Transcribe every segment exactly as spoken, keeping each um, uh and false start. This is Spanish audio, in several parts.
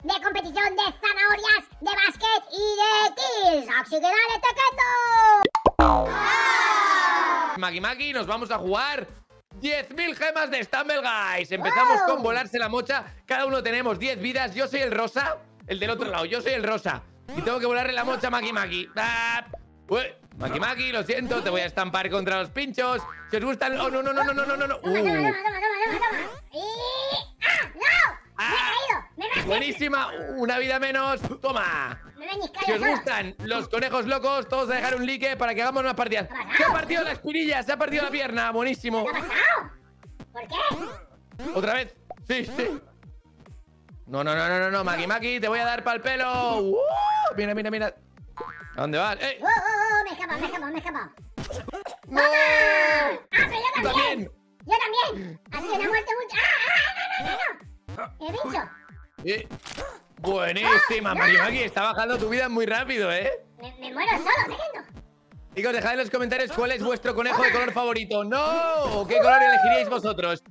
de competición de zanahorias, de básquet y de kills. Así que dale, Tequendo. Maki Maki, nos vamos a jugar diez mil gemas de Stumble Guys. Empezamos wow. con volarse la mocha. Cada uno tenemos diez vidas. Yo soy el rosa, el del otro lado. Yo soy el rosa y tengo que volarle la mocha a Maki Maki. ¡Ah! Uy, Maki Maki, lo siento, te voy a estampar contra los pinchos. Si os gustan... ¡Oh, no, no, no, no, no, no, no! Toma, toma, toma, toma, toma, toma. Y... ¡Ah, no! ¡Me he caído! ¡Me he Buenísima, una vida menos. Toma. Me he ñiscado Si os sola. gustan los conejos locos, todos a dejar un like para que hagamos unas partidas. Se ha partido la espinilla, se ha partido la pierna. Buenísimo. ¿Qué ha pasado? ¿Por qué? ¿Otra vez? Sí, sí. No, no, no, no, no, no, Maki Maki, te voy a dar pa'l pelo. Uh, mira, mira, mira. ¿A dónde vas? ¡Eh! Oh, oh, oh, me he escapado, me he escapado, me he escapado. ¡No! ¡Ah, pero yo ¿Tú también! también? ¡Yo también! Ha sido una muerte muy... ¡Ah, ah, no, no, no, no! ¡El bicho! Eh, buenísima, Maki Maki, está bajando tu vida muy rápido, ¿eh? Me, me muero solo, Tequendo. Chicos, dejad en los comentarios cuál es vuestro conejo de color favorito. ¡No! ¿O qué color elegiríais vosotros?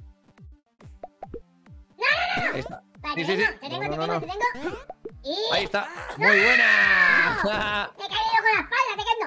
¡No, no, no! Ahí está. Vale, Sí, te sí, tengo, sí. te tengo, No, te no, tengo, no. te tengo. Y... Ahí está. Muy buena. ¡Me he caído con la espalda, Tequendo!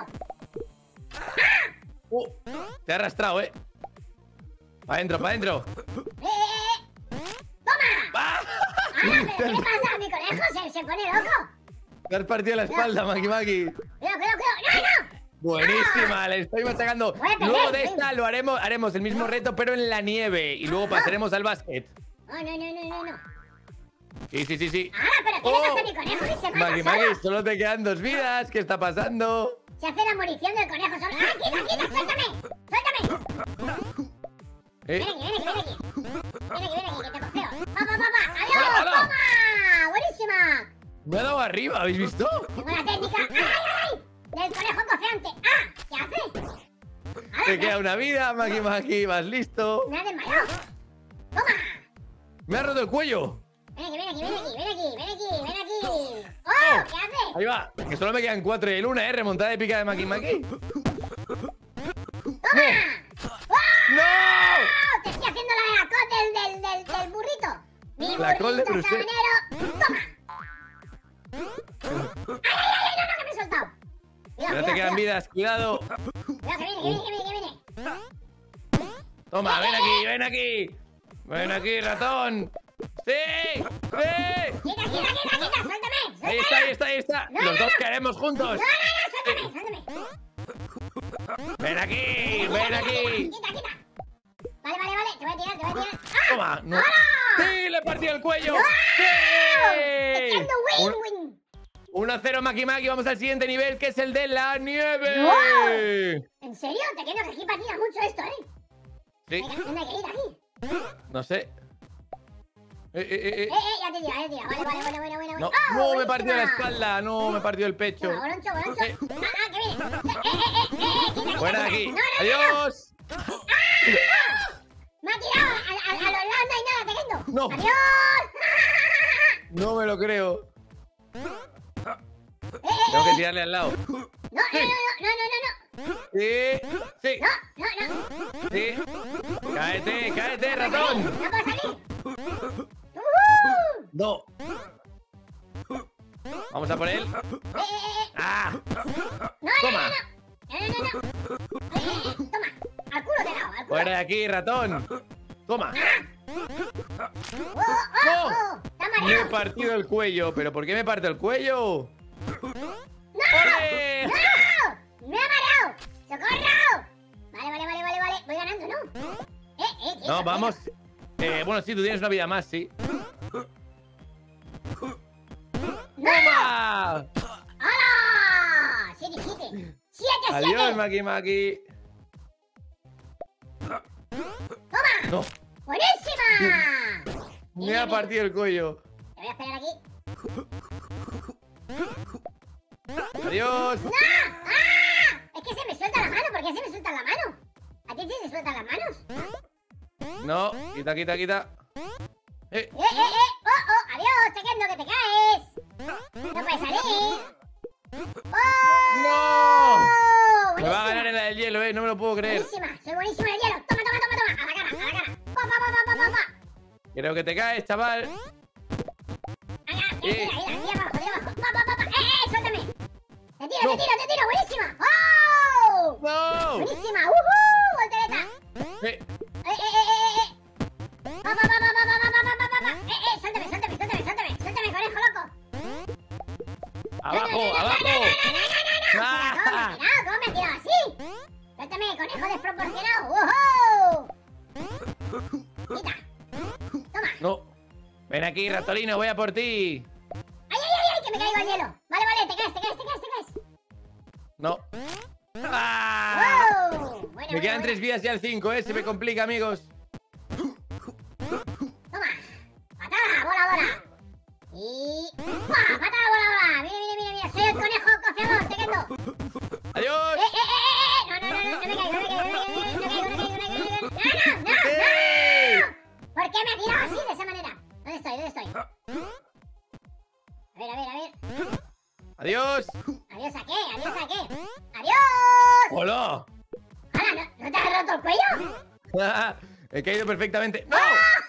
Uh, te ha arrastrado, ¿eh? Pa' adentro, pa' adentro. ¡Eh, eh, eh! ¡Toma! ¡Ah! ¡Ah, pero qué le pasa a mi conejo! ¿Se, se pone loco? Te has partido la espalda, Maki Maki. ¡Cuidado, cuidado, cuidado! ¡No, no! Buenísima, le estoy machacando. Voy a perder, Luego de venga. esta lo haremos, haremos el mismo reto, pero en la nieve. Y luego pasaremos al básquet. ¡Oh, no, no, no, no, no! Sí, sí, sí, sí. ¡Ah, pero qué le pasa a mi conejo! ¡Que se mata Maki solo! Maki, solo te quedan dos vidas. ¿Qué está pasando? Se hace la munición del conejo solo. ¡Ah, quita, quita! ¡Suéltame! ¡Suéltame! Eh, Ven aquí, ven aquí, ven aquí. Ven aquí, ven aquí, que te cogeo. ¡Va, va, va, va! ¡Adiós! ¡Hala, hala! ¡Toma! ¡Buenísima! me ha dado arriba, ¿habéis visto? Tengo la técnica. ¡Ay, ay, ay! Del conejo coceante. ¡Ah! ¿Qué hace? Te ¡Hala! queda una vida, Maki Maki. ¿Vas listo? Me ha desmayado. ¡Toma! Me ha roto el cuello. Ven aquí, ven aquí, ven aquí, ven aquí, ven aquí, ven aquí. ¡Oh! ¿Qué hace? Ahí va. Que solo me quedan cuatro y el una, ¿eh? Remontada épica de Maki Maki. ¡Toma! ¡Oh! ¡No! Te estoy haciendo la de la col del, del, del, del burrito. Mi La col de burrito Bruselas. sabanero. ¡Toma! ¡Ay, ay, ay! ¡No, no, que me he soltado! Cuidado, Ya te cuidado, quedan cuidado. vidas, cuidado. Cuidado, que viene, que viene, que viene, que viene. Toma, ven aquí, ven aquí. Ven aquí, ratón. ¡Sí! ¡Sí! ¡Quita, quita, quita, quita! ¡Suéltame! ¡Suéltame! Ahí está, ahí está, ahí está. No, Los no, dos no. caeremos juntos. ¡No, no, no! ¡Suéltame, suéltame! Ven aquí, ven aquí. ¡Quita, quita! Vale, vale, vale. Te voy a tirar, te voy a tirar. ¡Ah! Toma, no. ¡Hala! ¡Sí! ¡Le he partido el cuello! ¡Sí! ¡Echando win, Un- win! uno a cero, Maki Maki. Vamos al siguiente nivel, que es el de la nieve. ¡Wow! ¿En serio? Te quiero que aquí patina mucho esto, ¿eh? Sí, Venga, ¿dónde hay que ir aquí? no sé. Eh, eh, eh, Eh, eh. eh, ya te tira, ya te tira. Vale, vale, bueno, bueno, bueno. No, ¡Oh, no, me partió la buenísima! espalda. No, me partió el pecho. Toma, boloncho, boloncho. Eh. Ah, ah, que viene. Eh, eh, eh, eh, eh, quita, quita, Fuera de quita. aquí. No, no, no, no. Adiós. Me ha tirado. A, a, a los lados no hay nada, Tequendo. No. ¡Adiós! No me lo creo. Eh, eh, Tengo que eh. tirarle al lado. No, no, no, no, no, no, no. Sí, sí, No, no, no. sí. Cáete, cáete, ratón. No puedo salir. Uh, No. Vamos a por él. eh, eh, eh. ¡Ah! No, no, Toma. no, no. No, no, no, no. Eh, eh, eh, toma. Al culo te he dado, al culo. Fuera de aquí, ratón. Toma. Oh, oh, ¡No! oh. Está Me he mareado. partido el cuello. ¿Pero por qué me parto el cuello? ¡No! ¡Ole! ¡No! ¡Me ha mareado! ¡Socorro! Vale, vale, vale, vale, vale. Voy ganando, ¿no? Eh, eh, quieto, No, vamos. quieto. Eh, bueno, sí, tú tienes una vida más, sí. ¡No! ¡Toma! ¡Hala! ¡Siete, siete! ¡Siete, Adiós, siete! Maki Maki. ¡Toma! No, ¡Buenísima! me ha partido el cuello. Te voy a esperar aquí. Adiós. ¡No! ¡Ah! Es que se me suelta la mano. ¿Por qué se me suelta la mano? ¿A ti sí se sueltan las manos? No, quita, quita, quita. Eh, ¡Eh, eh, eh! ¡Oh, oh! ¡Adiós! ¡Tequendo, que te caes! ¡No puedes salir! ¡Oh! ¡No! Me Buenísima. va a ganar en la del hielo, eh. No me lo puedo creer. Buenísima. Soy buenísima en el hielo. Toma, toma, toma, toma. A la cara, a la cara. Pa, pa, pa, pa, pa, pa, pa. Creo que te caes, chaval. Venga, Eh. mira, mira, tira abajo, tira abajo. Va, va, va, va. ¡Eh, eh! ¡Suéltame! ¡Te tiro, No. te tiro, te tiro! ¡Buenísima! ¡Oh! ¡No! ¡Buenísima! ¡Uhú! ¡Voltereta! Eh, ¡Eh, eh, eh, eh, eh! ¡Va, va, va, va, va, va, va, va, va, va, va! ¡Eh, eh! ¡Suéltame, suéltame, suéltame, suéltame! ¡Suéltame, conejo loco! ¡Abajo, abajo! ¡Ah! ¡Cuidado, cómo me has tirado así! ¡Suéltame, conejo desproporcionado! ¡Uhú! ¡Quita! ¡Toma! No. Ven aquí, ratolino, voy a por ti. ¡Ay, ay, ay, ay! ¡Que me caigo al hielo! Vale, vale, te caes, te caes, te caes, te caes. No. ¡Ah! ¡Wow! Bueno, Me bueno, quedan bueno. tres vidas y al cinco, ¿eh? Se me complica, amigos. Toma. Patada voladora. Y... ¡Buah! Patada voladora. Mira, mira, mira, mira. Soy el conejo cociador, te quedo. ¡Adiós! ¡Eh, eh, eh, eh! No, no, no, no, no me caigo, no me caigo, no me caigo, no me caigo, no me caigo, no me caigo. ¡No, no, no, ¡Eh! no! ¿Por qué me ha tirado así, de esa manera? ¿Dónde estoy? ¿Dónde estoy? A ver, a ver, a ver. ¡Adiós! ¿Adiós a qué? ¿Adiós a qué? ¡Adiós! ¡Hola! ¡Hala! ¿No, ¿no te has roto el cuello? He caído perfectamente. ¡No!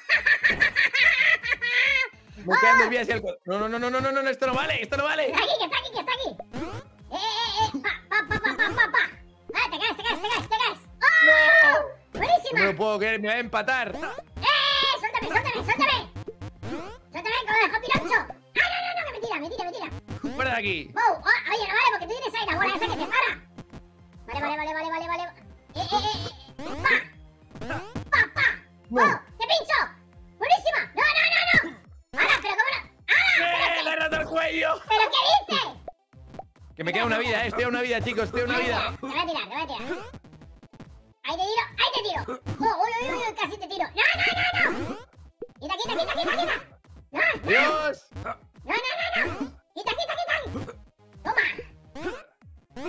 Me quedan dos vidas y al cuatro. No, no, no, no, no, no, no, esto no vale, esto no vale. ¡Que está aquí, que está aquí, que está aquí! ¡Eh, eh, eh! ¡Pa, pa, pa, pa, pa, pa, pa! ¡Ah, te caes, te caes, te caes, te caes! ¡Oh! No me ¡Buenísima! lo puedo creer, me va a empatar. ¡Eh! ¡Suéltame, suéltame, suéltame! ¡Suéltame, conejo pironcho! ¡Ah, no, no, no! ¡Que me tira, me tira, me tira! Fuera de aquí. ¡Wow! Oh, oye, no vale, porque tú tienes ahí la bola esa que te para. Vale, vale, vale, vale, vale, vale. ¡Eh, eh, eh! eh. ¡Pa! ¡Pa, pa! No. ¡Oh! ¡Te pincho! ¡Buenísima! ¡No, no, no, no! ¡Hala, pero cómo no! ¡Hala! ¡Eh! ¡Le he roto el cuello! ¿Pero qué dices? Que me queda una vida, eh. Estoy a una vida, chicos, estoy a una vida. Te voy a tirar, te voy a tirar. Ahí te tiro, ahí te tiro. Oh, uy, uy, uy, uy, casi te tiro. No, no, no, no. Quita, quita, quita, quita, quita. No, no, ¡Adiós! no, no, no, no. Quita, quita, quita. Toma.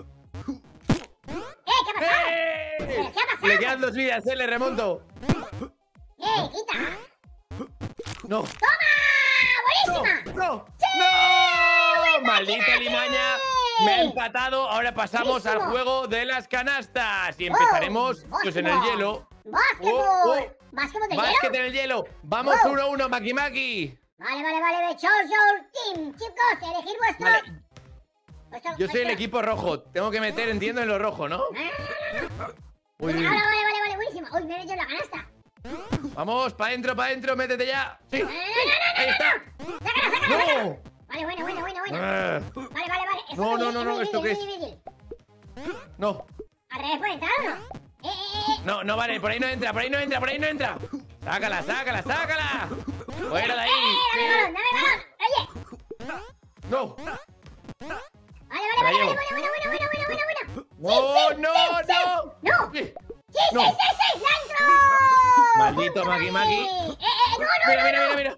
Eh, ¿qué ha pasado? ¡Eh! ¿Pero qué ha pasado? Le quedan dos vidas, eh. Le remonto. Eh, quita. No. ¡Toma! ¡Buenísima! ¡No! ¡Sí! ¡No! ¡Buena ¡Maldita tirada! limaña! Me ha empatado. Ahora pasamos al Buenísimo. juego de las canastas. Y empezaremos, Oh, pues, en el básquetbol. hielo. ¡Básquetbol! Oh, oh. ¿Básquetbol de Básquet hielo? en el hielo. Vamos Oh. uno a uno, Maki Maki. Vale, vale, vale. Choose your team. Chicos, elegir vuestro... Vale, vuestro- yo soy el vuestro- equipo rojo. Tengo que meter, entiendo, en lo rojo, ¿no? No, no, no, no. Uy, uy, Ahora, uy. vale, vale, vale, buenísimo. Uy, me he metido en la canasta. Vamos, pa' adentro, pa' adentro, métete ya. Sí, No, no, no, no, ahí está. Sácala, sácala, sácala. ¡No! Vale, bueno, bueno, bueno, bueno. Ah, Vale, vale, vale. Eso No, es no, muy- no, es no, muy ¿esto qué difícil, es? muy difícil. No, ¿Al revés puede entrar o no? Eh, eh, eh. no, no vale, por ahí no entra, por ahí no entra, por ahí no entra. Sácala, sácala, sácala. Fuera de ahí. Eh, dame el balón, dame el balón. Oye. No, Vale, vale, vale, llevo. vale, bueno, bueno, bueno, bueno, bueno, bueno. no, Sí, sí, no, sí, sí. no. No. Sí. Sí, sí, No. sí, sí, dentro. Maldito Punto Maki ahí. Maki. Eh, eh, no, no, Mira, no, mira, no. mira, mira.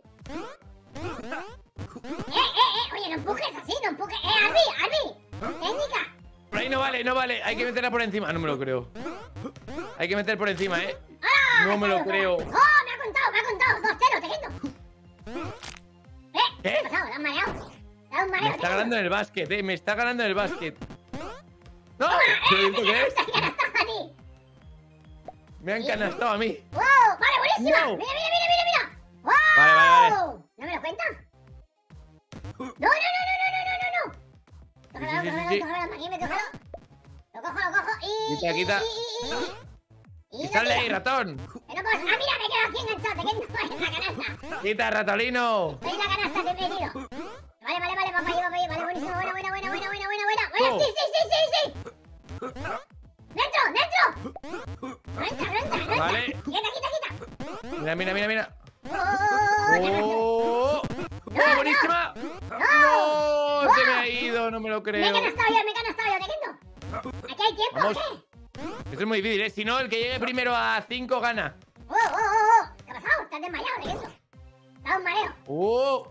Eh, eh, eh. Oye, no empujes así, no empujes. Eh, Arby, Arby. Técnica. Por ahí no vale, no vale. Hay que meterla por encima. No me lo creo. Hay que meter por encima, ¿eh? ¡Ah! No me lo fuera. creo. ¡Oh, me ha contado, me ha contado! ¡dos cero, Tequendo! ¿Eh? ¿Qué? ¿Qué ha pasado? ¿Te has mareado? ¿Te has un mareo, Me está Tequendo? ganando en el básquet, eh. Me está ganando en el básquet. ¡No! ¿Pero esto qué es? ¡Te canasta a ti! Me han canastado a mí. ¡Wow! ¡Vale, buenísima! No. ¡Mira, mira, mira, mira, mira! ¡Wow! Vale, vale, vale. ¿No me lo cuenta? ¡No, no, no, no, no, no, no, no! Cógelo, Sí, sí, sí, cógelo, sí. cógelo, Maquime, cógelo. Lo cojo, lo cojo y... Quita, quita. Y, y, y, y, Y lo sale tiro. ahí, ratón. Que no puedo... ¡Ah, mira, me he quedado aquí enganchado! Tequendo en la canasta. Quita, ratolino. Estoy en la canasta, te he metido. Vale, vale, vale, papá, papá, vale, buenísimo, buena, buena, buena, buena, buena, buena, buena. Buena, No. sí, sí, sí, sí, sí. ¡Dentro, dentro! No entra, no entra, no entra. Vale. Quita, quita, quita. Mira, mira, mira, mira. Oh, oh, oh, qué gracia. ¡Oh! ¡Oh, buenísima! ¡No! Se me ha ido, no me lo Me he creo. canastado yo, me he canastado yo, Tequendo. ¿Aquí hay tiempo o Vamos. qué? Esto es muy difícil, ¿eh? Si no, el que llegue primero a cinco gana. Oh, oh, oh, oh. ¿Qué ha pasado? Estás desmayado, Tequendo. Está un mareo. ¡Oh!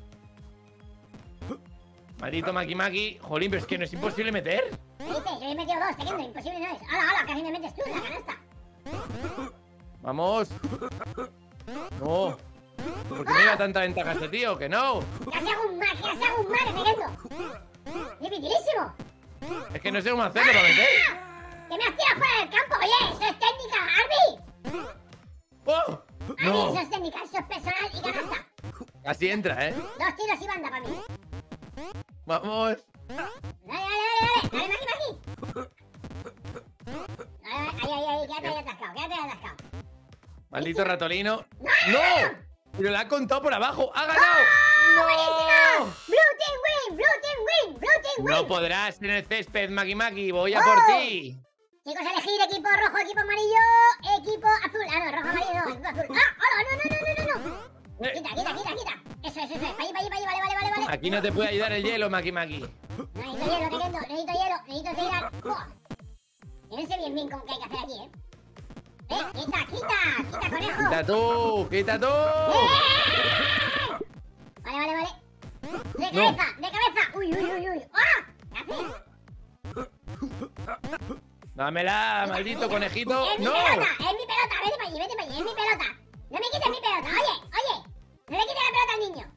Maldito Maki Maki. Jolín, pero es que no es imposible meter. ¿Qué dices? Yo he metido dos, Tequendo. Imposible no es. ¡Hala, hala! Casi me metes tú en la canasta. Vamos. No. ¿Por qué me lleva tanta ventaja este tío? ¡Que no! Casi hago un mar, casi hago un mar, Tequendo. Dificilísimo. Es que no sé cómo hacerlo para meter. ¡Que me has tirado fuera del campo! ¡Oye! ¡Eso es técnica! ¡Arby! ¡Oh! Arby, ¡No! eso es técnica, eso es personal y canasta. Así entra, ¿eh? Dos tiros y banda para mí. Vamos. Dale, dale, dale, dale. Dale, Maki, Maki. Dale, ahí, ahí, ahí. Quédate ahí atascado, quédate ahí atascado. Maldito ratolino. ¡No! ¡No! Pero la ha contado por abajo. ¡Ha ganado! ¡Oh, buenísima! ¡Blue Team win! ¡Blue Team win! ¡Blue Team win! No podrás en el césped, Maki Maki. Voy a ¡Oh! por ti. Chicos, elegir equipo rojo, equipo amarillo, equipo azul. Ah, no, rojo, amarillo, no, equipo azul. ¡Ah! ¡Hola! ¡No, no, no, no, no, no! Eh, Quita, quita, quita, quita. Eso es, eso es. Para allí, para allí, para allí. Vale, vale, vale, vale. Aquí no te puede ayudar el hielo, Maki Maki. Necesito hielo, Tequendo. Necesito hielo. Necesito tirar. ¡Oh! Yo no sé bien bien cómo que hay que hacer aquí, ¿eh? ¡Eh! ¡Quita, quita! ¡Quita, conejo! Quita tú, quita tú. ¡Eh! Vale, vale, vale. De No. cabeza, de cabeza. Uy, uy, uy, uy. ¡Ah! ¿Qué haces? Dámela, maldito conejito. ¡Es mi ¡No! pelota! ¡Es mi pelota! Vete para allí, vete para allí. ¡Es mi pelota! ¡No me quites mi pelota! ¡Oye! ¡Oye! ¡No le quites la pelota al niño!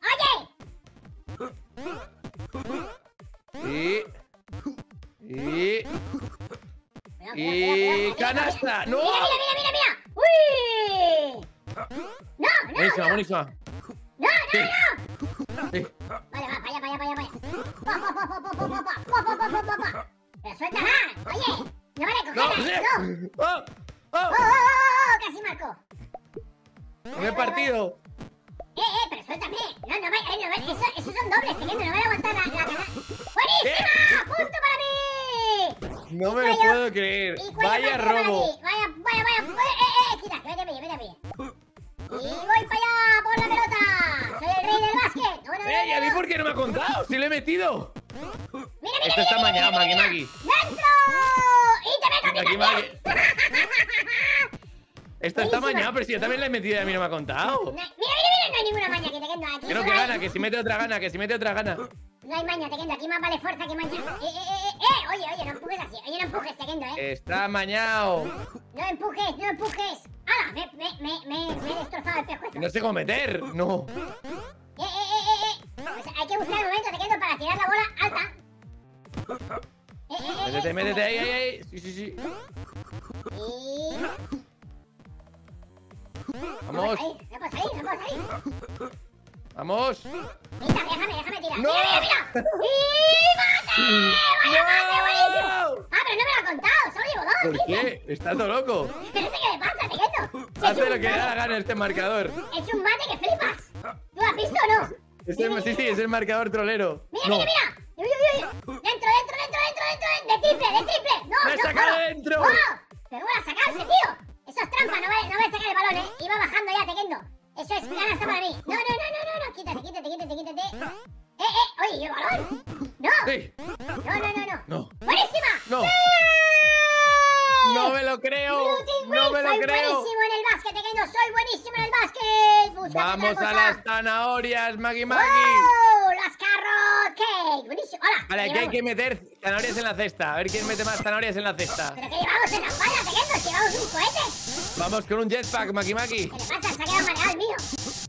¡Oye! Y... Y... Cuidado, cuidado, Y... cuidado, cuidado, ¡Canasta! ¡No! ¡Mira, mira, mira, mira! ¡Uy! ¡No, no, Buenísima, no! buenísima. ¡No, Sí. no, no! Sí. Vale, va, para allá, para allá, para allá, para allá. Pa, pa, pa, pa, pa, pa, pa, pa, pa, pa, pa, pa, pa. Pero suéltala. Oye, no vale ¡No! cogerla, no. ¡Oh! Oh, ¡Oh! oh, oh, oh, casi marco. ¡Me he partido! Eh, eh, pero suéltame. No, no, va- eh, no, va- eso, esos son dobles, Tequendo, no voy a aguantar la, la cana. ¡Buenísima! ¡Punto para mí! No Y me lo cuello- puedo creer. y cuello Vaya marco para robo. ti. Vaya, vaya, vaya. Eh, eh, eh, quita, que vete a pie, vete a pie. Y voy para allá por la pelota. Soy el rey del básquet. No, no, no, ¡Ey! ¿A mí no. por qué no me ha contado? ¡Sí lo he metido! Mira, mira, Esto mira, está mira, mañado, mira, Maki mira. Maki. ¡Dentro! ¡Y te meto a ti Maki también! Esto está Buenísima. mañado, pero si yo también lo he metido y a mí no me ha contado. No, mira, mira, mira, no hay ninguna maña que te quendo aquí. Creo solo que hay- gana, que si mete otra gana, que si mete otra gana. No hay maña, te quendo. Aquí más vale fuerza que maña. Eh, eh, eh, eh, eh. Oye, oye, no empujes así. Oye, no empujes, te quendo, eh. Está mañado. No empujes, no empujes. ¡Hala! Me, me, me, me, me he destrozado el pescuezo. No sé cómo meter. No. Eh, eh, eh, eh, eh. Pues hay que buscar el momento, te quendo, para tirar la bola alta. Eh, eh, eh, Métete, eh. métete ahí, ahí, ahí. Sí, sí, sí. Y... Vamos, No puedo salir, no puedo salir. vamos. Mira, déjame, déjame tirar. ¡No! Mira, mira, mira. ¡Y mate! ¡Vaya mate, buenísimo! Ah, pero no me lo ha contado, solo llevo dos. ¿Por dice. qué? Está todo loco. Pero no sé qué me pasa, te quedo. Si he Hace hecho lo un que le da la mate- gana este marcador. He hecho un mate que flipas. ¿Tú lo has visto o no? Es el, sí, sí, es el marcador trolero. Mira, No. mira, mira. Uy, uy, uy. Dentro, dentro, dentro, dentro, dentro. De triple, de triple. No, ¡Me he no, sacado no. de dentro! ¡Oh! Pero ¿cómo lo has sacado ese tío? Eso es trampa, no vale, no vale sacar el balón, ¿eh? Iba bajando ya, Tequendo. Eso es canasta para mí. No, no, no, no, no, no. Quítate, quítate, quítate, quítate. Eh, eh, oye, ¿y el balón? No. Sí. No, no, no, no. No. ¡Buenísima! No. ¡Sí! No me lo creo. Blue Team No win. me lo Soy creo. buenísimo en el básquet, Tequendo. Soy buenísimo en el básquet. Búscate Vamos otra a cosa. las zanahorias, Maki Maki. ¡Wow! Las carrot cake. Buenísimo. Hola. Vale, ¿qué aquí hay llevamos? que meter zanahorias en la cesta. A ver quién mete más zanahorias en la cesta. ¿Pero qué llevamos en la espalda, Tequendo? Si llevamos un cohete. Vamos con un jetpack, Maki Maki. ¿Qué le pasa? Se ha quedado mareado el mío.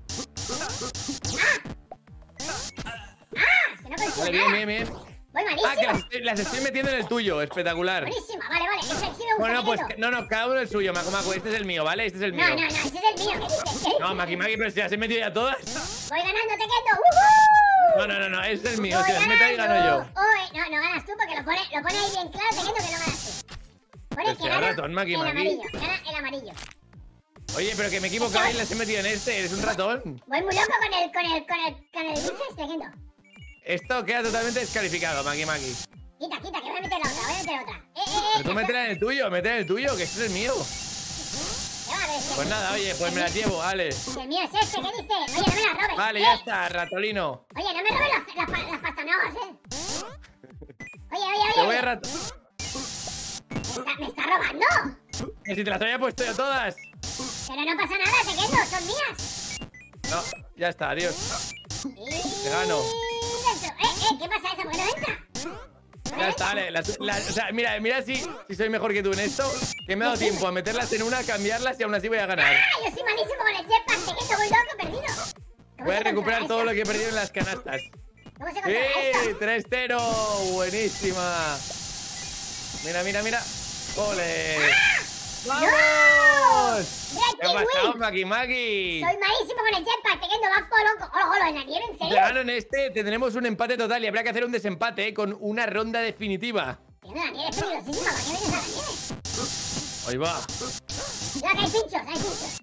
¡Ah! ¡Ah! Se no consigo Vale, bien, nada. bien, bien. Voy malísimo. Ah, que las estoy, las estoy metiendo en el tuyo. Espectacular. Buenísima. Vale, vale. Ese sí me gusta, Bueno, pues Tequendo. no, no, cada uno el suyo, Maku Maku. Este es el mío, ¿vale? Este es el mío. No, no, no. Ese es el mío. ¿Qué dices? No, Maki Maki, pero si las he metido ya todas. Voy ganando, Tequendo. ¡Uhú! No, no, no, no, este es el mío. Voy Si las meto ahí, gano yo. ganando. Uy, no, no ganas tú porque lo pone, lo pone ahí bien claro, Tequendo, que no ganas tú. Pone Pero que sea gana ratón, Maki el Maki. amarillo. Gana el amarillo. Oye, pero que me he equivocado y las he metido en este. Eres un ratón. Voy muy loco con el, con el, con el, con el bicho este, Tequendo. Esto queda totalmente descalificado, Maki Maki. Quita, quita, que voy a meter la otra, voy a meter otra. Eh, eh, eh. Pero tú métela en el tuyo, métela en el tuyo, que este es el mío. Ya va, a ver, si Pues el- nada, oye, pues me las llevo, vale. si el mío es ese, ¿qué dice? Oye, no me la robes. Vale, eh. ya está, ratolino. Oye, no me robes las, las, pa- las pastanagas, eh. Oye, oye, oye. Te voy oye. a rato. ¿Me, está, ¿Me está robando? Que si te las había puesto yo todas. Pero no pasa nada, Tequendo, son mías. No, ya está, adiós. Y... Te gano. Dentro. Eh, eh, ¿qué pasa eso? ¿Por qué no entra? Ya está, vale. Las- las- o sea, mira, mira si, si soy mejor que tú en esto. Que me he dado tiempo a meterlas en una, cambiarlas y aún así voy a ganar. ¡Ah! Yo soy malísimo con el jetpack, Tequendo, voy loco, perdido. ¿Cómo Voy a se recuperar controla todo lo esto? que he perdido en las canastas. ¿Cómo se controla ¡Sí! esto? tres cero. Buenísima. Mira, mira, mira. ¡Ole! ¡Vamos! ¿Qué ha ¡Breaking pasado, win! Maki Maki? Soy malísimo con el jetpack, Tequendo. Tequendo, va por loco. Hola, hola, en la nieve, ¿en serio? Claro, en este tendremos un empate total y habrá que hacer un desempate, ¿eh? Con una ronda definitiva. Tequendo, la nieve es peligrosísima. ¿Para qué vienes a la nieve? Ahí va. Mira que hay pinchos, hay pinchos.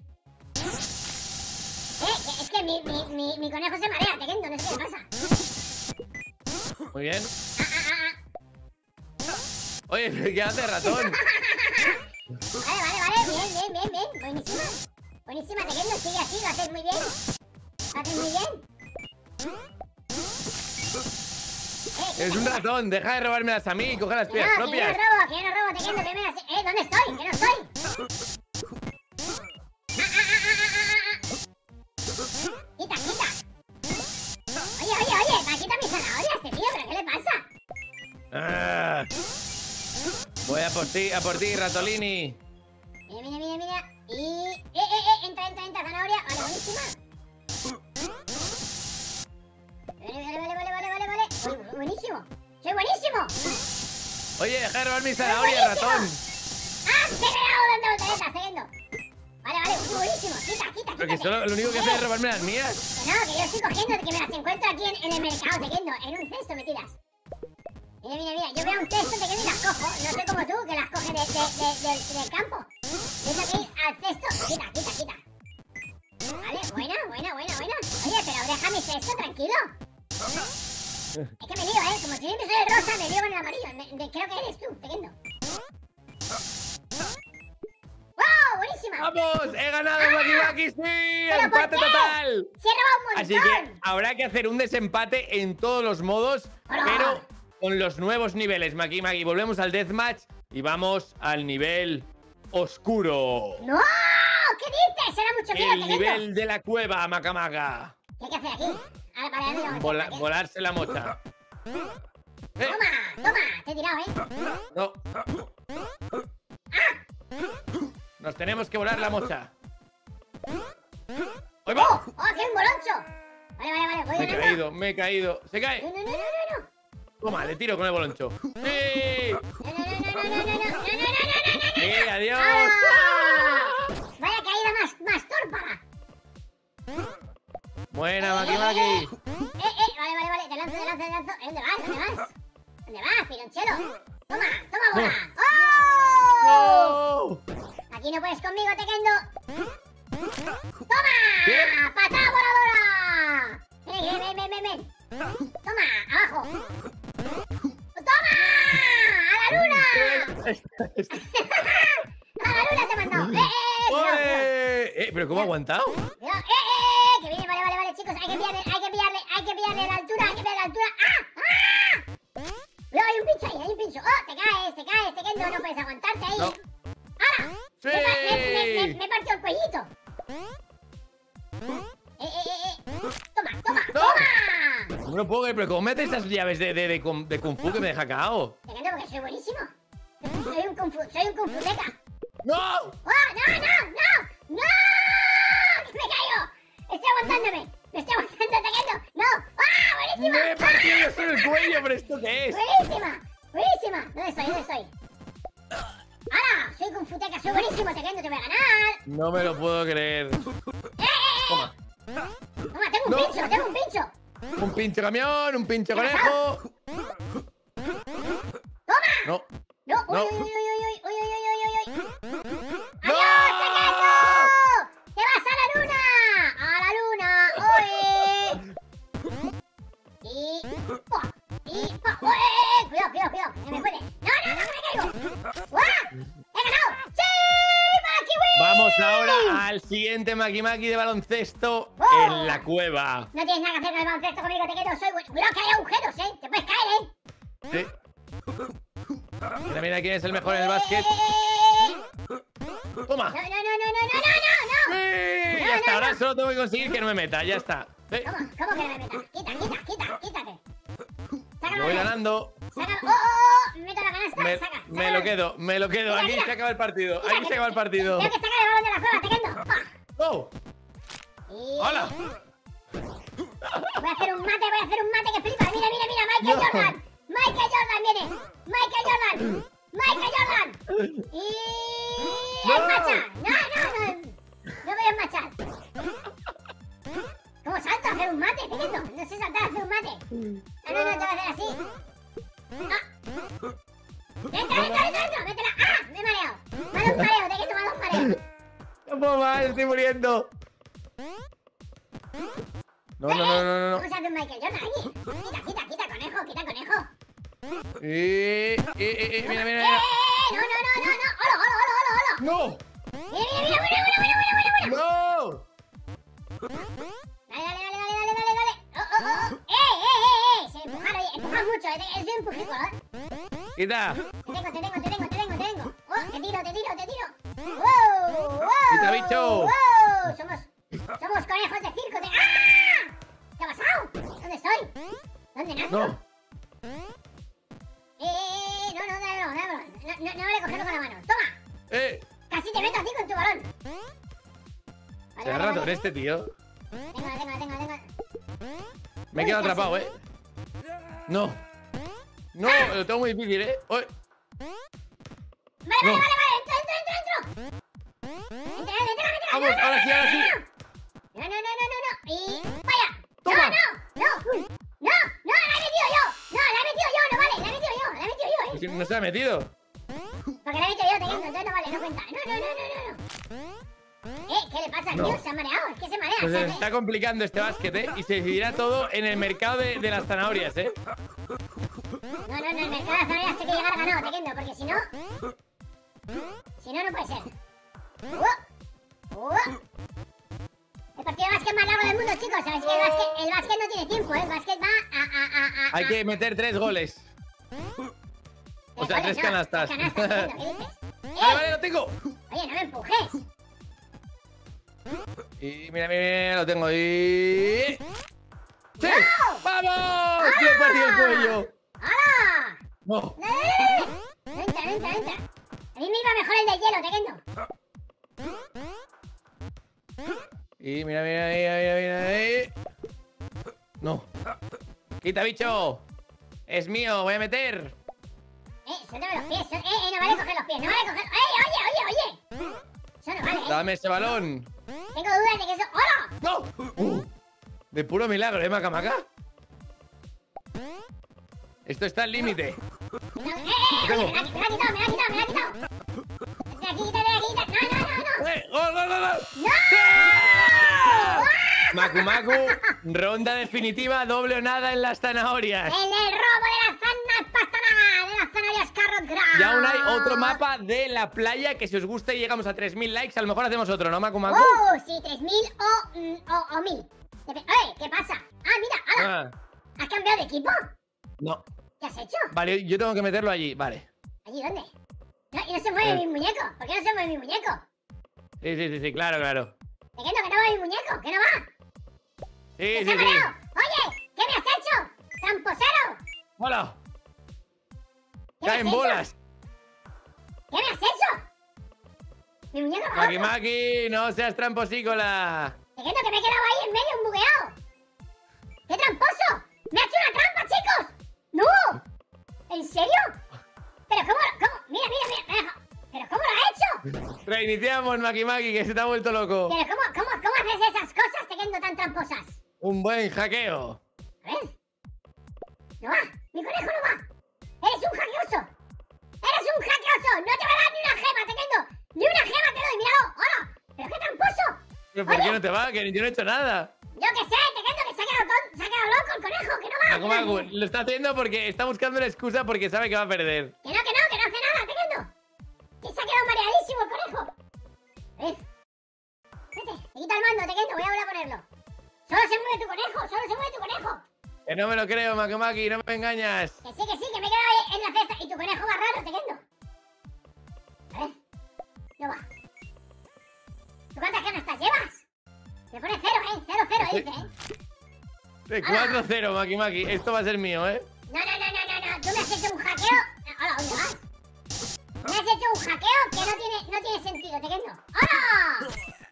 Eh, que- es que mi, mi, mi, mi conejo se marea, Tequendo, no sé qué le pasa. Muy bien. Ah, ah, ah, ah. Oye, ¿qué hace, ratón? Vale, vale, vale, bien, bien, bien, bien. Buenísima. Buenísima, Tequendo, sigue así, lo haces muy bien. Lo haces muy bien. Eh, Es un ratón, deja de robármelas a mí y coge las que tuyas no, que yo propias. no robo, que yo no robo, Tequendo, que me las... Eh, ¿dónde estoy? Que no estoy. Ah, ah, ah, ah, ah, ah. Quita, quita. Oye, oye, oye, me quita mis zanahorias, este tío, ¿pero qué le pasa? Ah. Voy a por ti, a por ti, ratolini. Mira, mira, mira, mira. Y... Eh, eh, eh, entra, entra, entra, zanahoria. Vale, buenísima. Vale, vale, vale, vale, vale, vale, vale. Uy, buenísimo. Soy buenísimo. Oye, deja de robar mis zanahorias, ratón. ¡Ah! ¡Te he pegado dando volteretas, Tequendo! Vale, vale, uy, buenísimo. Quita, quita, Pero que quítate. solo lo único que hace es robarme las mías. Que no, que yo estoy cogiendo, que me las encuentro aquí en, en el mercado, Tequendo. En un cesto metidas. Mira, mira, mira. Yo veo un cesto, Tequendo, y las cojo. No sé como tú, que las coges de, de, de, del, del campo. Yo tengo que ir al cesto. Quita, quita, quita. Vale, buena, buena, buena, buena. Oye, pero deja mi cesto, tranquilo. Es que me lío, ¿eh? Como siempre soy el rosa, me lío con el amarillo. Me- me- creo que eres tú, Tequendo. ¡Wow! ¡Buenísima! ¡Vamos! ¡He ganado, Maki Maki! ¡Sí! ¿Pero por ¡Empate qué? total! ¡Se ha robado un montón! Así que habrá que hacer un desempate en todos los modos, ¡Hola! pero con los nuevos niveles, Maki Maki. Volvemos al deathmatch y vamos al nivel oscuro. ¡No! ¿Qué dices? Será mucho miedo, El Tequendo. nivel de la cueva, Macamaga. ¿Qué hay que hacer aquí? Ahora, para darle la Vola- vuelta, volarse la mocha. Eh, ¡Toma! ¡Toma! Te he tirado, ¿eh? no. Nos tenemos que volar la mocha. ¡Ahí va! ¡Oh! ¡Oh, qué un boloncho! Vale, vale, vale, voy Me he ganando. caído, me he caído. ¡Se No, cae! no, no, no, no, no. Toma, le tiro con el boloncho. ¡Sí! No, no, no, no, no, no, no, no, no, no, no, no, ¡Sí, adiós! ¡Hala! Vaya caída más, más tórpada. Buena, Maki Maki. Eh, eh, vale, vale, vale, te lanzo, te lanzo, te lanzo. ¿Dónde vas? ¿Dónde vas? ¿Dónde vas, pironchelo? Toma, toma, bola. ¡Oh! ¡Oh! Aquí no puedes conmigo, Tequendo. ¡Toma! ¿Qué? ¡Patada voladora! Ven, ven, ven, ven, ven, ven. Toma, abajo. ¡Toma! ¡A la luna! ¡A la luna te he mandado! ¡Eh, eh, eh! Cuidado, cuidado. ¡Oye! Eh, ¿pero cómo ha aguantado? Cuidado. ¡Eh, eh, eh! Que viene, vale, vale, vale, chicos. Hay que pillarle, hay que pillarle, hay que pillarle la altura, hay que pillarle la altura. ¡Ah! ¡Ah! Cuidado, hay un pincho ahí, hay un pincho. ¡Oh! Te caes, te caes, Tequendo, no puedes aguantarte ahí. No. ¡Hala! ¡Sí! Me, me, me, me, me partió el cuellito. ¡Eh, eh, eh, eh! ¡Toma, toma, ¡No! toma! No lo puedo creer, pero ¿cómo mete esas llaves de, de, de, Kung- de Kung Fu que me deja cao? Tequendo, porque soy buenísimo. Soy un kung fu, soy un kung fu teca. ¡No! ¡Oh! ¡No, no, no! ¡No! ¡Que me caigo! ¡Estoy aguantándome! ¡Me estoy aguantando, Tequendo! ¡No! ¡Ah! ¡Buenísima! ¡Me he partido ¡Ah! yo solo el cuello! ¿Pero esto qué es? ¡Buenísima! ¡Buenísima! ¿Dónde estoy? ¿Dónde estoy? ¡Hala! Soy kung fu teca, soy buenísimo, Tequendo, te voy a ganar. No me lo puedo creer. ¡Eh, eh, eh! Toma. Toma, tengo un No. pincho, tengo un pincho. Un pinche camión, un pinche conejo. ¡Toma! No. ¡No! ¡Uy, No. uy, uy, uy, uy, uy, uy, uy, uy, uy! ¡No! ¡Adiós, Tequendo! ¡Te vas a la luna! ¡A la luna! ¡Oye! Y... ¡Pua! Y... ¡Pua! ¡Oh, eh, eh, eh! ¡Cuidado, cuidado, cuidado! ¡Que me puede! ¡No, no, no, que me caigo! ¡Guau! ¡He ganado! ¡Sí! ¡Maki Win! Vamos ahora al siguiente Maki Maki de baloncesto ¡Oh! en la cueva. No tienes nada que hacer con el baloncesto conmigo, Tequendo. Soy bueno. Cuidado que hay agujeros, ¿eh? Te puedes caer, ¿eh? Sí. Mira, mira quién es el mejor en el básquet. Toma. No, no, no, no, no, no, no, no, no. Sí. Y No, hasta no, ahora no. solo tengo que conseguir que no me meta. Ya está. Sí. ¿Cómo? ¿Cómo que no me metas? Quita, quita, quita, quítate. Sácalo. Yo voy ganando. Sácalo. ¡Oh, oh, oh! Me meto la canasta. Me, Saca, me sácalo. lo quedo, me lo quedo. Mira, Aquí mira. se acaba el partido. Mira, Aquí que- se acaba el partido. Tengo que sacar el balón de la cueva, Tequendo. ¡Pah! ¡Oh! Y... ¡Hola! Voy a hacer un mate, voy a hacer un mate que flipa. Mira, mira, mira, Michael No. Jordan. Michael Jordan viene. Michael Jordan. Michael Jordan. Y... No. ¡El macha! No, no, no. No voy a machar. ¿Cómo hacer un mate, Tequendo. No sé saltar a hacer un mate. Ah, no, no, te voy a hacer así. Ah. Entra, entra, entra, entra. Métela. ¡Ah! Me he mareado. Me ha dado un mareo, Tequendo, me ha dado un mareo. No puedo más, estoy muriendo. No, no, no, no, no. Vamos a hacer un Michael Jordan aquí. Quita, quita, quita conejo, quita conejo. Eh, eh, eh, eh, mira, mira, ¡Eh, mira. no, no, no, no, no! ¡Hola, hola, hola, hola, hola! ¡No! ¡Mira, mira, mira, mira, mira, mira, mira, mira, mira! ¡No! Dale, dale, dale, dale, dale, dale, dale. ¡Oh, oh, oh! ¡Eh, eh, eh, eh! Se me empujaron, oye, empujan mucho, eh. Es un empujico, ¿eh? Quita. Te tengo, te tengo, te tengo, te tengo, te tengo. ¡Oh, te tiro, te tiro, te tiro! ¡Wow! ¡Wow! Quita, bicho. ¡Wow! Somos, somos conejos de circo. De... ¡Ah! ¿Qué ha pasado? ¿Dónde estoy? ¿Dónde nazco? No. Eh, no, no, dale, no, dale, no, no, no vale cogerlo con la mano. ¡Toma! Eh. Casi te meto a ti con tu balón. Se ha ratón este, tío. Tengo, tengo, tengo, tengo. Me he Uy, quedado casi. atrapado, eh. No. No, lo tengo muy difícil, eh. Uy. Vale, No. vale, vale, vale, entro, entro, entro, entro. Entra, entra, entra, Vamos, no, no, ahora sí, ahora sí. No, no, no, no, no, no. Y vaya. Toma. No, no, no. No, no, la he metido yo. No, la he metido yo, no vale, la he metido yo, la he metido yo, eh. Si no se ha metido. Porque la he metido yo, teniendo, entonces no vale, no cuenta. No, no, no, no, no, no. Eh, ¿qué le pasa al No. tío? Se ha mareado, es que se marea, Pues se ¿sabes? nos está complicando este básquet, eh. Y se decidirá todo en el mercado de, de las zanahorias, eh. No, no, no, el mercado de zanahorias tiene que llegar ganado, Tequendo, porque si no... Si no, no puede ser. ¡Uh! ¡Uh! El partido de básquet más largo del mundo, chicos. Sabéis que el básquet, el básquet no tiene tiempo, ¿eh? El básquet va a... a, a, a Hay a- que meter tres goles. O sea, Oye, tres no, canastas. tres canastas, Tequendo, ¿qué dices? Vale, ¡Eh! vale, lo tengo. Oye, no me empujes. Y mira, mira, mira, lo tengo ahí. ¡Sí! ¡No! ¡Vamos! ¡Me he partido el cuello! ¡Hala! No. ¡Dale, dale, dale! No entra, no entra, no entra. A mí me iba mejor el del hielo, Tequendo. Y mira, mira, mira, mira, mira ahí. No. Quita, bicho. Es mío, voy a meter. Eh, suéltame los pies. suel- Eh, eh, no vale coger los pies, no vale coger... ¡Eh, oye, oye, oye! Eso no vale, eh. Dame ese balón. Tengo dudas de que eso... ¡Hola! ¡No! Uh, de puro milagro, ¿eh, Macamaca? Esto está al límite. No, eh, eh, oye, me la, me la ha quitado, me la ha quitado, me la ha quitado. De aquí, quítate de aquí, quítate. No, no, no, no. ¡Eh! ¡Gol, gol, gol, gol! ¡No! ¡Ah! Macu Macu, ronda definitiva, doble o nada en las zanahorias. El del robo de las zanas pastanadas, de las zanahorias carrot ground. Y aún hay otro mapa de la playa que si os gusta y llegamos a tres mil likes, a lo mejor hacemos otro, ¿no, Macu Macu? Oh, sí, tres mil o, mm, o, o mil. Dep- ¡Eh! ¿Qué pasa? Ah, mira, ¡hala! Ah, ¿Has cambiado de equipo? no. ¿Qué has hecho? Vale, yo tengo que meterlo allí, vale. ¿Allí dónde? No, y no se mueve Eh. mi muñeco. ¿Por qué no se mueve mi muñeco? Sí, sí, sí, sí, claro, claro. ¿De qué no, que no va mi muñeco? ¿Que no va? Sí, ¡Que sí, se ha sí. mareado! ¡Oye! ¿Qué me has hecho? ¡Tramposero! ¡Hola! ¿Qué me has ¡Caen hecho? bolas! ¿Qué me has hecho? Mi muñeco va Maki loco. Maki, no seas tramposícola. ¿De qué no, que me he quedado ahí en medio, un bugueado? ¡Qué tramposo! ¡Me ha hecho una trampa, chicos! ¡No! ¿En serio? ¿Pero cómo? ¿Cómo? Mira, mira, mira. me ha dejado- ¿Pero cómo lo ha hecho? Reiniciamos, Maki Maki, que se te ha vuelto loco. ¿Pero cómo, cómo, cómo haces esas cosas teniendo tan tramposas? Un buen hackeo. A ver. No va. Mi conejo no va. Eres un hackeoso. Eres un hackeoso. No te voy a dar ni una gema, teniendo. Ni una gema te doy, míralo. ¡Hola! ¿Pero qué tramposo? ¿Pero por Oye. qué no te va? Que yo no he hecho nada. Yo qué sé, teniendo que se ha quedado, ton- se ha quedado loco el conejo, que no va. Maku Maku, lo está haciendo porque está buscando una excusa porque sabe que va a perder. Que no, que no, que no hace nada, teniendo. Que se ha quedado mareadísimo el conejo. A ver. Vete, te quita el mando, teniendo, voy a volver a ponerlo. Solo se mueve tu conejo, solo se mueve tu conejo. Que no me lo creo, Maki Maki, no me engañas. Que sí, que sí, que me he quedado ahí en la cesta. Y tu conejo va raro, teniendo. A ver. No va. ¿Tú cuántas canastas llevas? Me pone cero, ¿eh? Cero, cero, dice, ¿eh? De cuatro cero, Maki Maki. Esto va a ser mío, ¿eh? No, no, no, no, no, no. Tú me has hecho un hackeo. Hola, ¿dónde vas? Me has hecho un hackeo que no tiene, no tiene sentido, Tequendo. ¡Hola!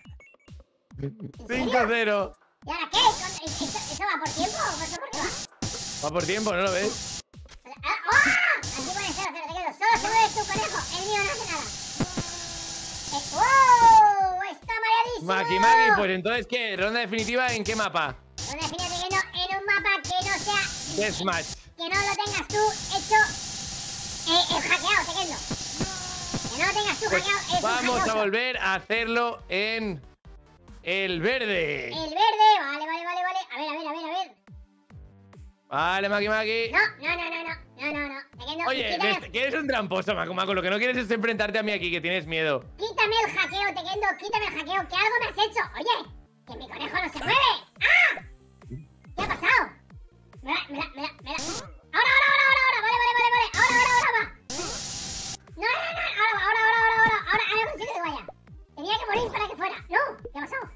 cinco cero. ¿Y ahora qué? ¿Con- ¿Eso, eso va por tiempo o por, por qué va? Va por tiempo, ¿no lo ves? Ah, ¡ah! Aquí pone cero, cero, Tequendo. Solo se mueve tu conejo. El mío no hace nada. Eh, ¡wow! Está mareadísimo. Maki Maki, pues entonces, ¿qué? ¿Ronda definitiva en qué mapa? Ronda Zona definida pequeño en un mapa que no sea... Deathmatch. Que no lo tengas tú hecho... Eh, eh, hackeado, pequeño. Que no lo tengas tú Pues hackeado, es vamos un a hackeoso. volver a hacerlo en el verde. El verde, vale, vale, vale, vale. A ver, a ver, a ver, a ver. Vale, Maki Maki. No, no, no, no, no, no, no, no. Pequeño, Oye, quítame, ves, que eres un tramposo, Maku Maku. Lo que no quieres es enfrentarte a mí aquí, que tienes miedo. quítame el hackeo, Tequendo, quítame el hackeo, que algo me has hecho. Oye, que mi conejo no se mueve. ¡Ah! ¿Qué ha pasado? Mira, mira, mira, mira. Ahora, ahora, ahora, ahora, ahora, vale, vale, vale, vale. Ahora, ahora, ahora va. No, no, no, ahora, va, ahora, ahora, ahora, ahora, ahora, ahora consigo que vaya. Tenía que morir para que fuera. No, ¿qué ha pasado?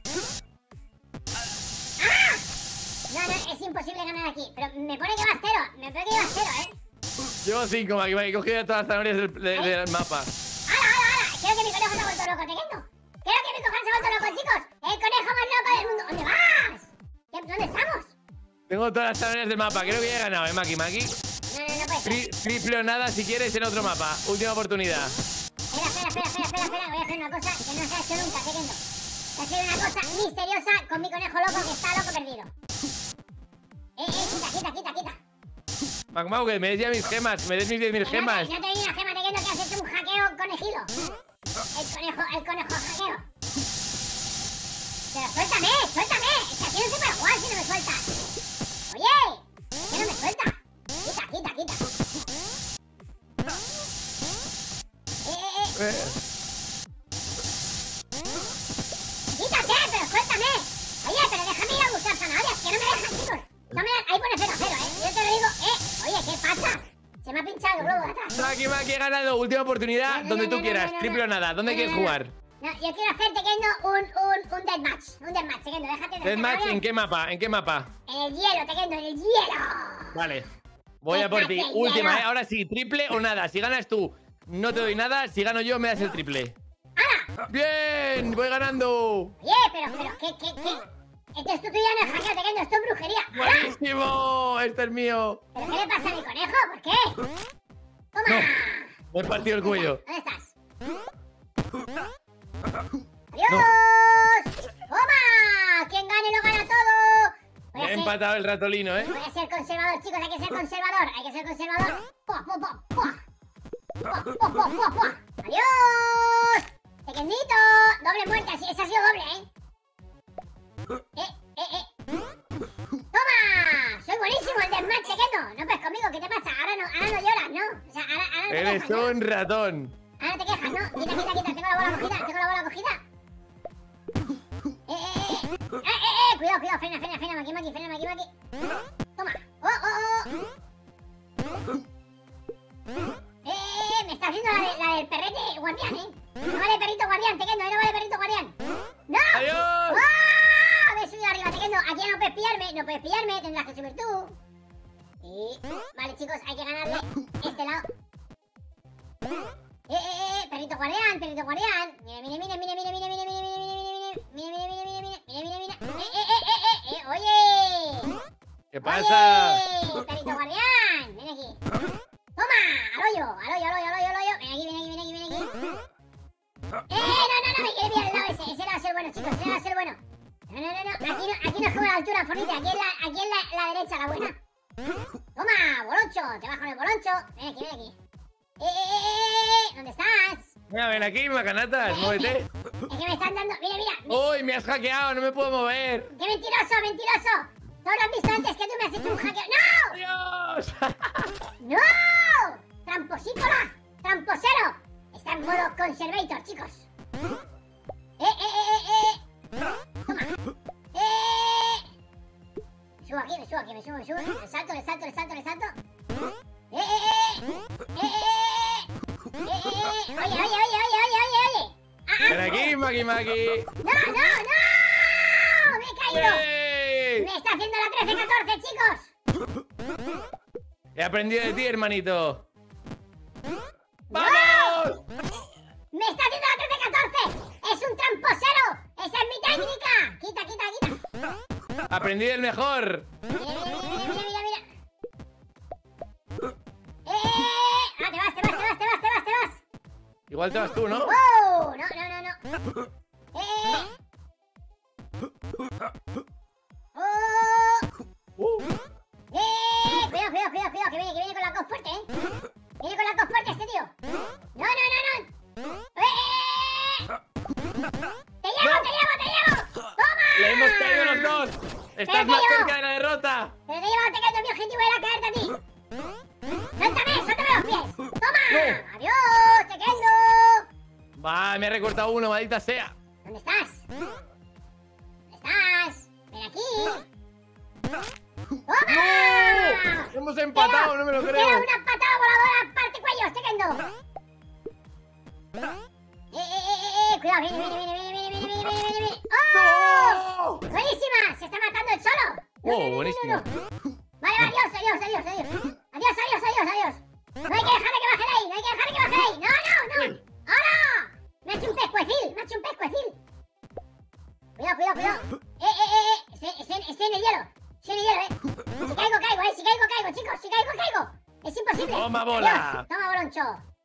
¡Ah! No, no, es imposible ganar aquí. Pero me pone que va a cero, me pone que va a cero, ¿eh? Llevo cinco, Maki Maki. He cogido todas las zanahorias del, de- del mapa. ¡Hala, hala, hala! Creo que mi conejo se ha vuelto loco, Tequendo. Creo que mi conejo se ha vuelto loco, chicos. El conejo más loco del mundo. ¿Dónde vas? ¿Qué- ¿Dónde estamos? Tengo todas las zanahorias del mapa. Creo que ya he ganado, ¿eh, Maki Maki? No, no, no puede ser. Tri- triple o nada si quieres en otro mapa. Última oportunidad. Espera, espera, espera, espera, espera, espera. Voy a hacer una cosa que no se ha hecho nunca, Tequendo. Voy a hacer una cosa misteriosa con mi conejo loco que está loco perdido. Eh, eh, quita, quita, quita, quita. Maku Maku, que me des ya mis gemas. Me des mis diez mil Que no te- gemas. No te doy una gema, Tequendo, que has hecho un hackeo conejilo. El conejo, el conejo hackeo. Pero suéltame, suéltame. Es que así no se puede jugar si no me sueltas. Oye, que no me suelta. Quita, quita, quita. Eh, eh, eh. Eh, ¡Quítate! ¡Pero suéltame! Oye, pero déjame ir a buscar zanahorias, que no me dejan, chicos. No me dan... Ahí pone cero cero, ¿eh? Yo te lo digo, ¿eh? Oye, ¿qué pasa? Se me ha pinchado el globo de atrás. Maki Maki he ganado. Última oportunidad. No, no, Donde no, tú no, quieras. no, no, Triple o no. nada. ¿Dónde No, quieres no, no. jugar? No, yo quiero hacer, Tequendo, un, un, un deathmatch. Un deathmatch, Tequendo, déjate de Deathmatch, zanahorias. ¿en qué mapa? ¿En qué mapa? En el hielo, Tequendo, en el hielo. Vale. Voy a por ti. Deathmatch, Última, hielo. ¿eh? Ahora sí, triple o nada. Si ganas tú, no te doy nada. Si gano yo, me das el triple. ¡Hala! ¡Bien! Voy ganando. Oye, pero, pero, ¿qué, qué, qué? Esto tú ya no es hackeo, Tequendo, esto es brujería. ¡Hala! ¡Buenísimo! Este es mío. ¿Pero qué le pasa a mi conejo? ¿Por qué? ¡Toma! No. Me he partido el cuello. ¿Dónde estás? ¡Adiós! ¡Toma! ¡Quien gane lo gana todo! Voy a He ser, empatado el ratolino, ¿eh? voy a ser conservador, chicos, hay que ser conservador. Hay que ser conservador. ¡Pua, pua, pua, pua! ¡Pua, pua, pua, pua, pua! ¡Adiós! ¡Pequeñito! Doble muerte, así- esa ha sido doble, ¿eh? ¡Eh, eh, eh! ¡Toma! ¡Soy buenísimo el deathmatch, Tequendo! No, pues conmigo, ¿qué te pasa? Ahora no, ahora no lloras, ¿no? O sea, ahora, ahora no te Eres quejas, ¿no? un ratón. Ahora no te quejas, ¿no? Quita, quita, quita. Tengo la bola cogida, tengo la bola cogida. Eh, eh, eh. Eh, eh, eh. Cuidado, cuidado. Frena, frena, frena. Maki, maki, frena, maki, maki. Toma. Oh, oh, oh. Eh, eh, eh. Me está haciendo la, de, la del perrete guardián, ¿eh? No vale perrito guardián, Tequendo. No vale perrito guardián. ¡No! ¡Adiós! ¡Ah! Me he subido arriba, Tequendo. Aquí ya no puedes pillarme. No puedes pillarme. Tendrás que subir tú. Sí. Vale, chicos. Hay que ganarle este lado. Eh, eh, eh, perrito guardián, perrito guardián. Mira, mira, mira, mira, mira, mira, mira, mira, mira, mira, mira, mira, mira, mira, mira, mira, mira, mira. Eh, eh, eh, eh, eh, oye. ¿Qué pasa? Oye, perrito guardián. Ven aquí. Toma, al hoyo, al hoyo, al hoyo, al hoyo, al hoyo. Ven aquí, ven aquí, ven aquí, ven aquí. Eh, no, no, no, me quiere pillar al lado ese. Ese va a ser bueno, chicos, ese va a ser bueno. No, no, no, no. Aquí no, aquí no es como la altura, Fornite. Aquí es la, aquí es la, la derecha, la buena. Toma, boloncho. Te vas con el boloncho. Ven aquí, ven aquí. Eh, eh, eh, ¿dónde estás? Mira, ven aquí, macanatas, muévete. Es que me están dando... Mira, mira. mi- ¡Uy, me has hackeado! ¡No me puedo mover! ¡Qué mentiroso, mentiroso! Todos lo han visto antes que tú me has hecho un hackeo. ¡No! ¡Adiós! ¡No! ¡Tramposícola! ¡Tramposero! Está en modo conservator, chicos. Eh, eh, eh, eh, eh. Toma. Eh. Me subo aquí, me subo aquí, me subo, me subo. Le salto, le salto, le salto, le salto. Eh, eh, eh. Eh, eh, eh. Eh, eh, eh. Oye, oye, oye, oye, oye, oye, oye. Ah, ah. ¡Ven aquí, Maki Maki! ¡No, no, no! ¡Me he caído! ¡Ey! ¡Me está haciendo la trece catorce, chicos! He aprendido de ti, hermanito. ¡Vamos! ¡Me está haciendo la trece catorce! ¡Es un tramposero! ¡Esa es mi técnica! ¡Quita, quita, quita! Aprendí del mejor. Mira, mira, mira, mira, mira, mira. ¡Eh, eh, eh! ¡Ah, te vas, te vas, te vas, te vas, te vas, te vas! Igual te vas tú, ¿no? ¡Wow! No, no, no, no. ¡Eh, eh, eh! ¡Oh! Uh. ¡Eh! Cuidado, cuidado, cuidado, cuidado, que viene, que viene con la cos fuerte, ¿eh? Viene con la cos fuerte este tío. ¡No, no, no, no! ¡Eh! ¡Te llevo, No. te llevo, te llevo! ¡Toma! ¡Le hemos caído los dos! ¡Estás te más llevo. cerca de la derrota! Pero te he llevado, te quedo, mi objetivo era caerte a ti. ¡Suéltame, suéltame los pies! ¡Toma! No. ¡Adiós, te quedo! Va, me ha recortado uno, maldita sea. ¿Dónde estás? ¿Dónde estás? ¡Ven aquí! ¡Toma! ¡No! ¡Hemos empatado! Queda- ¡No me lo Queda creo! una patada voladora, parte cuellos, te quedo. Eh, eh, eh, eh, cuidado, viene, viene, viene, viene, viene, viene, viene, viene, viene, viene. ¡Oh! ¡No! ¡Buenísima! ¡Se está matando el solo! No, Oh, no, no, no, buenísimo. no, no. Vale, vale, adiós, adiós, adiós, adiós. Adiós, adiós, adiós, adiós. No hay que dejarle que baje de ahí, no hay que dejarle que baje de ahí. ¡No, no, no! ¡Ahora! ¡Me ha hecho un pescuecil! ¡Me ha hecho un pescuecil! Cuidado, cuidado, cuidado. ¡Eh, eh, eh, eh! Estoy, estoy, estoy en el hielo. Estoy en el hielo, eh. Si caigo, caigo, eh. Si caigo, caigo, chicos. Si caigo, caigo. Es imposible. Toma, bola. Adiós. Toma, boloncho.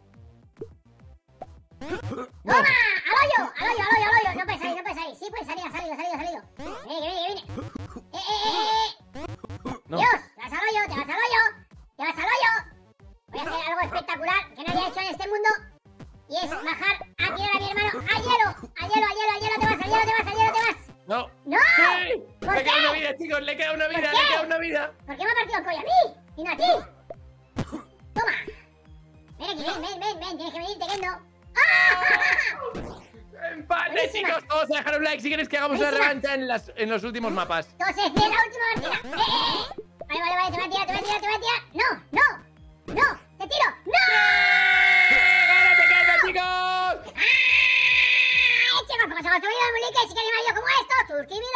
No. ¡Toma! ¡Al hoyo! ¡Al hoyo, al hoyo, al hoyo! No puede salir, no puede salir. Sí puede salir, ha salido, ha salido, ha salido. Viene, que viene, que viene. ¡Eh, eh, eh, eh! No. ¡Dios! ¡Te vas al hoyo, te vas al hoyo! ¡Te vas al hoyo! Voy a hacer algo espectacular que nadie ha hecho en este mundo. Y es bajar a tirar a mi hermano al hielo. Al hielo, al hielo, al hielo, te vas, al hielo, te vas, al hielo, te vas. ¡No! ¡No! ¡Sí! ¿Por ¡Le queda qué? una vida, chicos! ¡Le queda una vida! ¿Por ¡Le qué? queda una vida! ¿Por qué me ha partido el cuello a mí? Y no a ti. Toma. Ven aquí, ven, ven, ven, ven. Tienes que venir, te quedo. ¡Ah! ¡Empate, Buenísima. chicos! Vamos a dejar un like si queréis que hagamos una Buenísima. revancha en, las, en los últimos mapas. Entonces, de la última partida. ¡Eh, eh, eh! Vale, vale, vale, te voy a tirar, te voy a tirar, te voy a tirar. ¡No, no! ¡No! ¡Te tiro! ¡No! ¡Gana, te queda, chicos! ¡Ah! Chicos, pues os ha subido el muñeque. Si queréis más vídeos como estos, suscribiros.